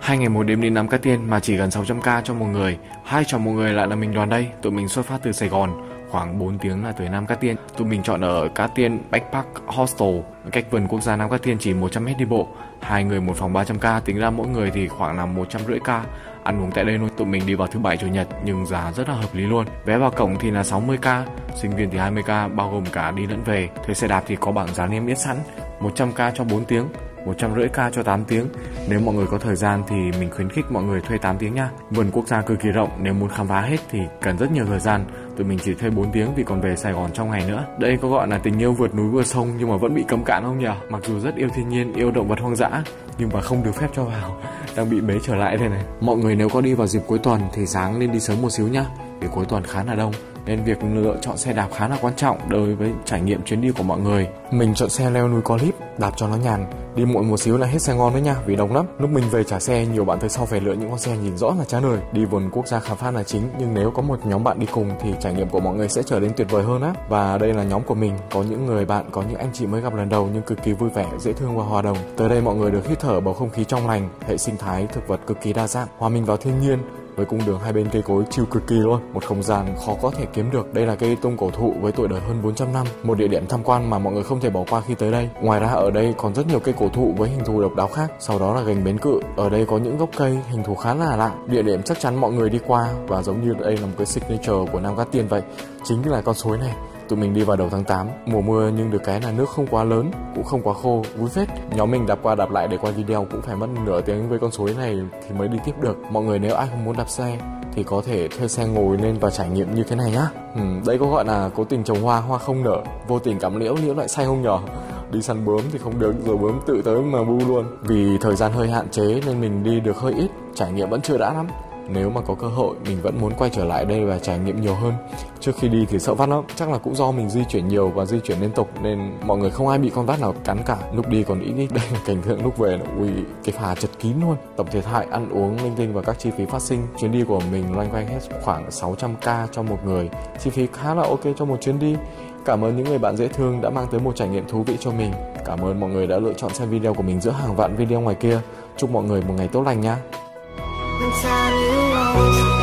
2 ngày 1 đêm đi Nam Cát Tiên mà chỉ gần 600k cho một người. Hai chọn một người lại là mình Đoàn đây. Tụi mình xuất phát từ Sài Gòn, khoảng 4 tiếng là tới Nam Cát Tiên. Tụi mình chọn ở Cát Tiên Backpack Hostel, cách vườn quốc gia Nam Cát Tiên chỉ 100m đi bộ. 2 người 1 phòng 300k, tính ra mỗi người thì khoảng là 150k. Ăn uống tại đây luôn. Tụi mình đi vào thứ Bảy Chủ nhật nhưng giá rất là hợp lý luôn. Vé vào cổng thì là 60k, sinh viên thì 20k, bao gồm cả đi lẫn về. Thuê xe đạp thì có bảng giá niêm yết sẵn, 100k cho 4 tiếng, 150k cho 8 tiếng. Nếu mọi người có thời gian thì mình khuyến khích mọi người thuê 8 tiếng nha. Vườn quốc gia cực kỳ rộng, nếu muốn khám phá hết thì cần rất nhiều thời gian. Tụi mình chỉ thuê 4 tiếng vì còn về Sài Gòn trong ngày nữa. Đây có gọi là tình yêu vượt núi vượt sông nhưng mà vẫn bị cấm cản không nhỉ? Mặc dù rất yêu thiên nhiên, yêu động vật hoang dã nhưng mà không được phép cho vào. Đang bị bế trở lại đây này. Mọi người nếu có đi vào dịp cuối tuần thì sáng nên đi sớm một xíu nhá, vì cuối tuần khá là đông. Nên việc lựa chọn xe đạp khá là quan trọng đối với trải nghiệm chuyến đi của mọi người. Mình chọn xe leo núi có líp, đạp cho nó nhàn. Đi muộn một xíu là hết xe ngon đấy nha, vì đông lắm. Lúc mình về trả xe, nhiều bạn tới sau phải lựa những con xe nhìn rõ là chán đời. Đi vườn quốc gia khám phá là chính, nhưng nếu có một nhóm bạn đi cùng thì trải nghiệm của mọi người sẽ trở nên tuyệt vời hơn á. Và đây là nhóm của mình, có những người bạn, có những anh chị mới gặp lần đầu nhưng cực kỳ vui vẻ, dễ thương và hòa đồng. Tới đây mọi người được hít thở bầu không khí trong lành, hệ sinh thái thực vật cực kỳ đa dạng, hòa mình vào thiên nhiên. Với cung đường hai bên cây cối chill cực kỳ luôn, một không gian khó có thể kiếm được. Đây là cây tung cổ thụ với tuổi đời hơn 400 năm, một địa điểm tham quan mà mọi người không thể bỏ qua khi tới đây. Ngoài ra ở đây còn rất nhiều cây cổ thụ với hình thù độc đáo khác. Sau đó là gành bến cự, ở đây có những gốc cây hình thù khá là lạ. Địa điểm chắc chắn mọi người đi qua và giống như đây là một cái signature của Nam Cát Tiên vậy, chính là con suối này. Tụi mình đi vào đầu tháng 8, mùa mưa nhưng được cái là nước không quá lớn, cũng không quá khô, vui phết. Nhóm mình đạp qua đạp lại để quay video cũng phải mất nửa tiếng với con suối này thì mới đi tiếp được. Mọi người nếu ai không muốn đạp xe thì có thể thuê xe ngồi lên và trải nghiệm như thế này nhá. Đây có gọi là cố tình trồng hoa, hoa không nở, vô tình cắm liễu, liễu lại say không nhở. Đi săn bướm thì không được, rồi bướm tự tới mà bu luôn. Vì thời gian hơi hạn chế nên mình đi được hơi ít, trải nghiệm vẫn chưa đã lắm. Nếu mà có cơ hội mình vẫn muốn quay trở lại đây và trải nghiệm nhiều hơn. Trước khi đi thì sợ vắt lắm, chắc là cũng do mình di chuyển nhiều và di chuyển liên tục nên mọi người không ai bị con vắt nào cắn cả. Lúc đi còn ít. Đây là cảnh tượng lúc về, ui cái phà chật kín luôn. Tổng thiệt hại ăn uống linh tinh và các chi phí phát sinh, chuyến đi của mình loanh quanh hết khoảng 600k cho một người. Chi phí khá là ok cho một chuyến đi. Cảm ơn những người bạn dễ thương đã mang tới một trải nghiệm thú vị cho mình. Cảm ơn mọi người đã lựa chọn xem video của mình giữa hàng vạn video ngoài kia. Chúc mọi người một ngày tốt lành nha. Inside you